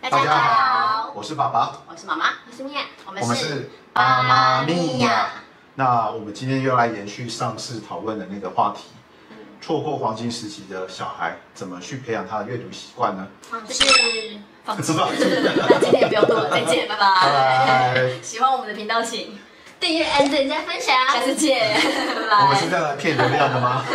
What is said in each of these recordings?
大家好， 我是爸爸， 我是妈妈， 我是米娅， 我们是爸妈咪呀。那我们今天又来延续上次讨论的那个话题，错过黄金时期的小孩怎么去培养他的阅读习惯呢？ 就是放弃。那今天也不用录了，再见，拜拜。 拜拜。 喜欢我们的频道请订阅、按赞、加分享， 下次见。 我们是在来骗流量的吗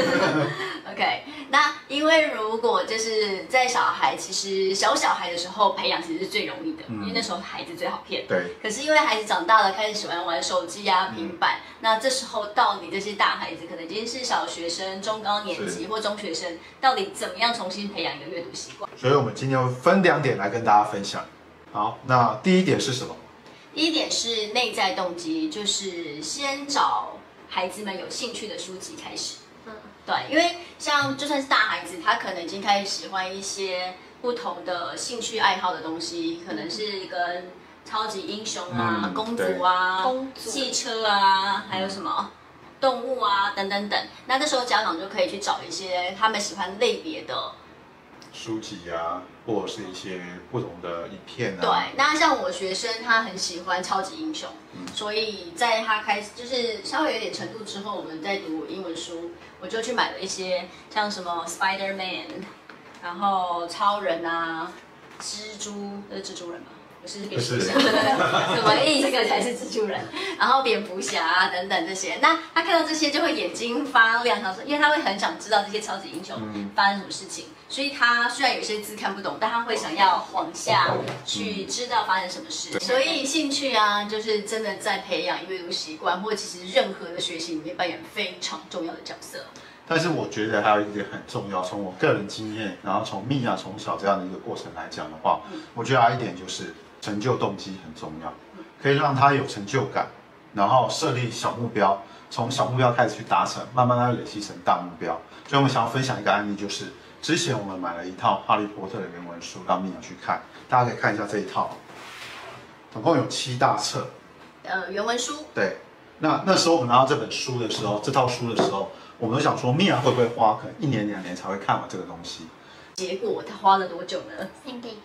？OK， 那因为如果就是在小孩其实小孩的时候培养其实是最容易的，因为那时候孩子最好骗。 对。 可是因为孩子长大了，开始喜欢玩手机啊、平板，那这时候到底这些大孩子可能已经是小学生、中高年级或中学生，到底怎么样重新培养一个阅读习惯？ 所以我们今天会分2点来跟大家分享。好，那第一点是什么？ 第一点是内在动机，就是先找孩子们有兴趣的书籍开始。对，因为像就算是大孩子，他可能已经开始喜欢一些不同的兴趣爱好的东西，可能是跟超级英雄啊、公主啊、汽车啊，还有什么动物啊等等等。那这时候家长就可以去找一些他们喜欢类别的书籍啊，或者是一些不同的影片啊。 对，那像我学生他很喜欢超级英雄，所以在他开始就是稍微有点程度之后，我们在读英文书，我就去买了一些像什么 Spider-Man， 然后超人啊、蜘蛛，这是蜘蛛人吗？不是蝙蝠侠，什么意思？这个才是蜘蛛人。然后蝙蝠侠啊等等这些，那他看到这些就会眼睛发亮，想说，因为他会很想知道这些超级英雄发生什么事情，所以他虽然有些字看不懂，但他会想要往下去知道发生什么事。所以兴趣啊，就是真的在培养阅读习惯，或其实任何的学习里面扮演非常重要的角色。 但是我觉得还有一点很重要，从我个人经验，然后从米娅从小这样的一个过程来讲的话，我觉得还有一点就是成就动机很重要，可以让他有成就感，然后设立小目标，从小目标开始去达成，慢慢累积成大目标。所以我们想要分享一个案例，就是之前我们买了一套《哈利波特》的原文书让米娅去看，大家可以看一下这一套，总共有7大册， 原文书。 对，那时候我们拿到这本书的时候，这套书的时候，我们都想说，米娅会不会花可能1年2年才会看完这个东西？ 结果他花了多久呢 ？3个月。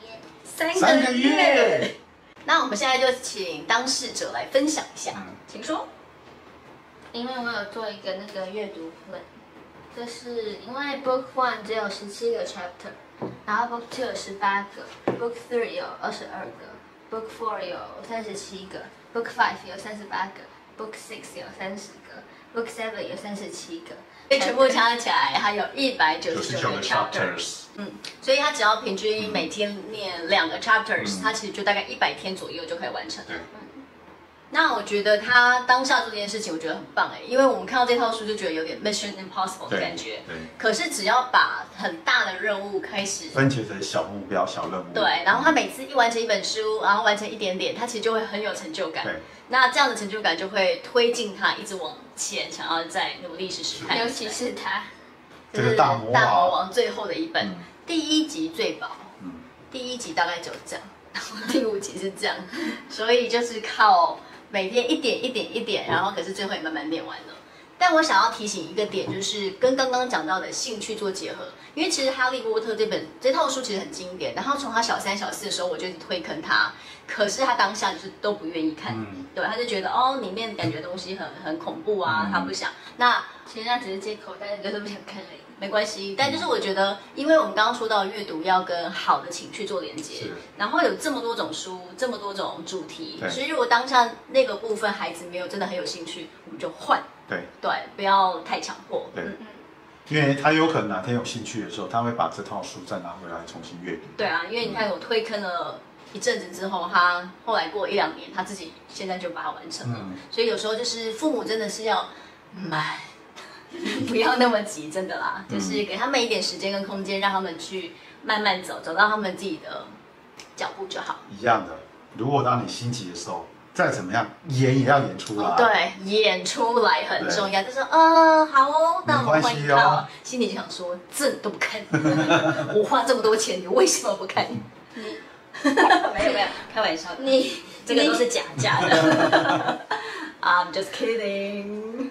3个月。那我们现在就请当事者来分享一下，请说。 因为我有做一个那个阅读 plan， 就是因为 Book 1只有17个 chapter， 然后 Book 2有18个 ，Book 3有22个 ，Book 4有37个 ，Book 5有38个 ，Book 6有30个 ，Book 7有37个。 全部加起来，它有199个 chapters。所以它只要平均每天念2个 chapters，它其实就大概100天左右就可以完成了。那我觉得他当下做这件事情，我觉得很棒哎，因为我们看到这套书就觉得有点 Mission Impossible 的感觉。可是只要把很大的任务开始分解成小目标、小任务。 对，然后他每次一完成一本书，然后完成一点点，他其实就会很有成就感。 对。 那这样的成就感就会推进他一直往前，想要再努力试试看。 尤其是他， 这个大魔王最后的一本，第1集最薄，第1集大概就这样，然后第5集是这样，所以就是靠每天一点，然后可是最后也慢慢念完了。但我想要提醒一个点，就是跟刚刚讲到的兴趣做结合，因为其实《哈利波特》这套书其实很经典，然后从他小3、小4的时候我就一直推坑他，可是他当下就是都不愿意看，对，他就觉得里面感觉东西很恐怖啊，他不想。那其实那只是借口，但是就是不想看而已。 没关系，但就是我觉得，因为我们刚刚说到阅读要跟好的情绪做连接，然后有这么多种书，这么多种主题，所以如果当下那个部分孩子没有真的很有兴趣，我们就换。对，不要太强迫。 对，因为他有可能哪天有兴趣的时候，他会把这套书再拿回来重新阅读。 对啊，因为你看我推坑了一阵子之后，他后来过1、2年，他自己现在就把它完成了。所以有时候就是父母真的是要买。不要那么急，真的啦，就是给他们一点时间跟空间，让他们去慢慢走到他们自己的脚步就好。 一样的，如果当你心急的时候，再怎么样演也要演出来。 对，演出来很重要。就说好哦，那我们换一套，心里就想说，这你都不看，我花这么多钱，你为什么不看？没有，开玩笑，这个都是假的。I'm just kidding。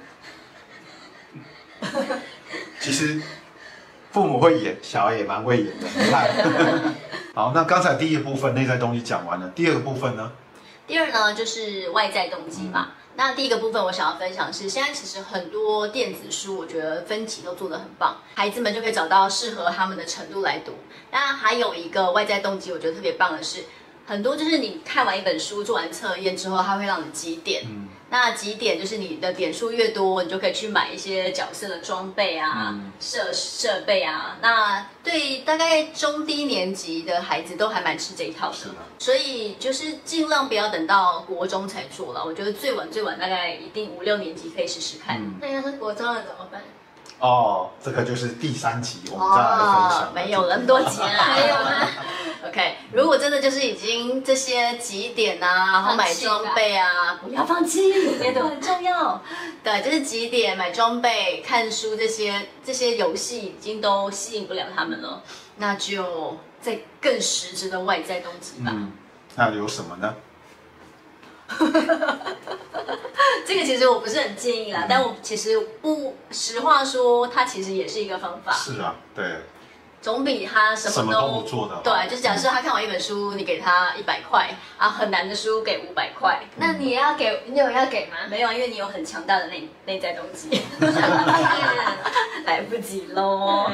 其实父母会演，小孩也蛮会演的，你看。 好，那刚才第一个部分内在动机讲完了，第二个部分呢？ 第二呢，就是外在动机嘛。那第一个部分我想要分享的是，现在其实很多电子书，我觉得分级都做得很棒，孩子们就可以找到适合他们的程度来读。那还有一个外在动机，我觉得特别棒的是，很多就是你看完一本书、做完测验之后，它会让你集点。那集点就是你的点数越多，你就可以去买一些角色的装备啊、设备啊。那对大概中低年级的孩子都还蛮吃这一套的，所以就是尽量不要等到国中才做了。我觉得最晚大概一定5、6年级可以试试看。 那要是国中了怎么办？ 哦，这个就是第3集，我们再来分享。 没有那么多集了， 还有吗？ OK， 如果真的就是已经这些集点啊，然后买装备啊，不要放弃，也都很重要。对，就是集点、买装备、看书这些游戏已经都吸引不了他们了，那就再更实质的外在动机吧。 那有什么呢？ 这个其实我不是很建议啦，但我其实实话说，它其实也是一个方法。 是啊，对。 总比他什么都不做的。 对，就是假设他看完一本书，你给他100块啊，很难的书给500块， 那你有要给吗？ 没有，因为你有很强大的内在动机，来不及喽。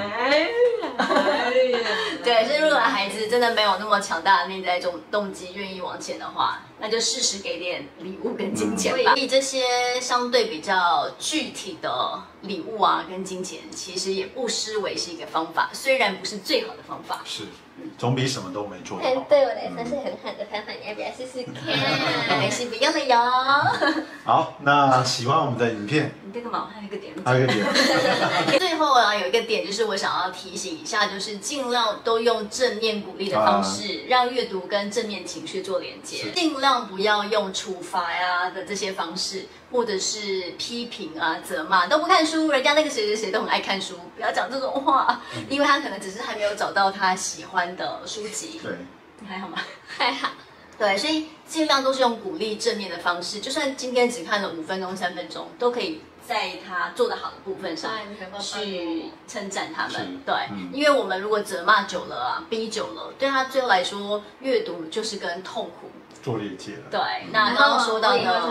对，所以如果孩子真的没有那么强大的内在动机，愿意往前的话，那就适时给点礼物跟金钱吧。所以这些相对比较具体的礼物啊，跟金钱，其实也不失为是一个方法，虽然不是最好的方法。 是，总比什么都没做好。 对我来说是很好的方法，你要不要试试看？ 还是不要了哟。 好，那喜欢我们的影片， 你这个毛还有一个点， 还有一个点。 最后啊，有一个点就是我想要提醒一下，就是尽量都用正念鼓励的方式，让阅读跟正面情绪做连接，尽量不要用处罚呀的这些方式，或者是批评啊、责骂，都不看书，人家那个谁谁谁都很爱看书，不要讲这种话，因为他可能只是还没有找到他喜欢的书籍。 对， 你还好吗？ 还好。 对，所以尽量都是用鼓励正面的方式，就算今天只看了5分钟、3分钟，都可以在他做得好的部分上去称赞他们。对，因为我们如果责骂久了啊，逼久了，对他最后来说，阅读就是跟痛苦做连接了。 对，那刚刚说到的，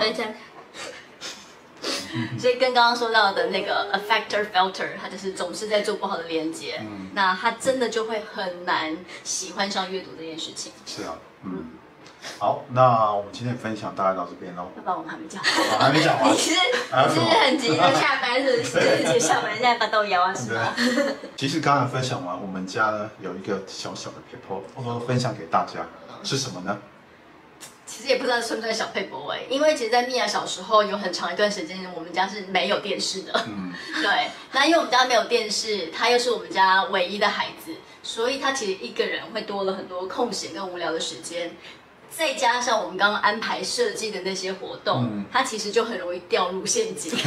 所以跟刚刚说到的那个 affector filter， 他就是总是在做不好的连接，那他真的就会很难喜欢上阅读这件事情。 是啊，好，那我们今天分享大概到这边喽。 爸爸，我们还没讲完，还没讲完。 你是很急着下班是不是？ 对，下班现在发豆芽啊，是吗？ 其实刚才分享完，我们家呢有一个小小的 paper， 我都分享给大家，是什么呢？ 其实也不知道算不算小配博哎，因为其实，在米娅小时候有很长一段时间，我们家是没有电视的。对，那因为我们家没有电视，他又是我们家唯一的孩子，所以他其实一个人会多了很多空闲跟无聊的时间。再加上我们刚刚安排设计的那些活动，他其实就很容易掉入陷阱，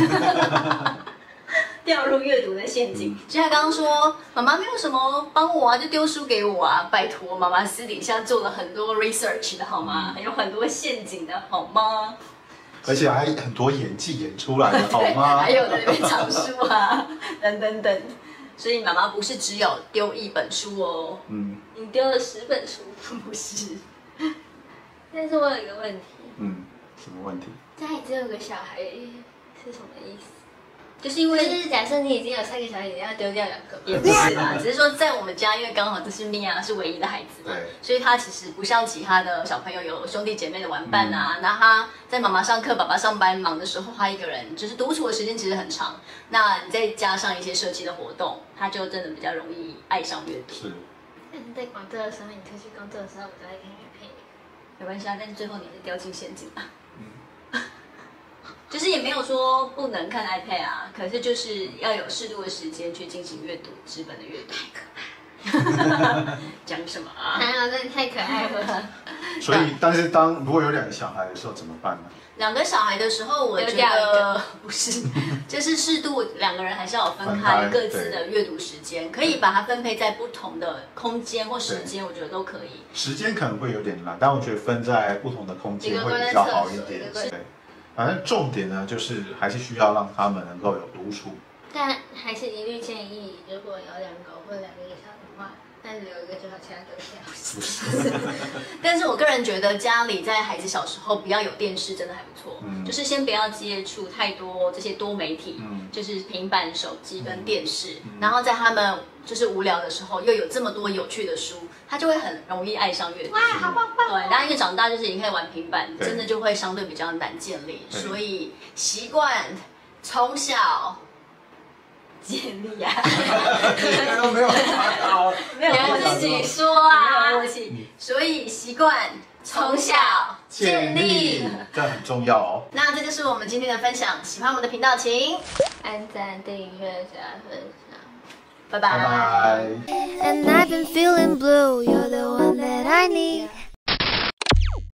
掉入阅读的陷阱。所以他刚刚说：“妈妈没有什么帮我啊，就丢书给我啊，拜托妈妈私底下做了很多 research 的好吗？有很多陷阱的好吗？ 而且还很多演技演出来的好吗？ 还有在那边藏书啊，等等等。所以妈妈不是只有丢1本书哦， 你丢了10本书， 不是。” 但是我有一个问题， 什么问题？ 家里只有个小孩是什么意思？ 就是因为假设你已经有3个小孩，你要丢掉2个， 也不是啦，只是说在我们家，因为刚好这是米娅是唯一的孩子嘛，所以他其实不像其他的小朋友有兄弟姐妹的玩伴啊。那他在妈妈上课、爸爸上班忙的时候，他一个人就是独处的时间其实很长。那你再加上一些设计的活动，他就真的比较容易爱上阅读。 是。 那你在工作的时候，你出去工作的时候，我就会跟你配。 没关系啊，但是最后你是掉进陷阱了。就是也没有说不能看 iPad 啊，可是就是要有适度的时间去进行阅读，纸本的阅读。太可怕！讲什么啊？ 还有，真的太可爱了。 所以，但是如果有2个小孩的时候怎么办呢 ？2个小孩的时候，我觉得不是，就是适度2个人还是要分开各自的阅读时间，可以把它分配在不同的空间或时间，我觉得都可以。 时间可能会有点难，但我觉得分在不同的空间会比较好一点。对，反正重点呢，就是还是需要让他们能够有独处。 但还是一律建议，如果有2个或2个以上的话， 但是留一个就好，其他都不要。 不是， 但是我个人觉得家里在孩子小时候不要有电视，真的还不错。就是先不要接触太多这些多媒体，就是平板、手机跟电视。然后在他们就是无聊的时候，又有这么多有趣的书，他就会很容易爱上阅读。 哇，好棒棒！ 对，然后因为长大就是已经可以玩平板， 对真的就会相对比较难建立， 对所以习惯从小建立啊。 没有好， 没有你们自己说啊没有默契，所以习惯从小建立。 这很重要哦。 那这就是我们今天的分享，喜欢我们的频道请按赞、订阅、加分享。 拜拜拜。 And I've been feeling blue, you're the one that I need.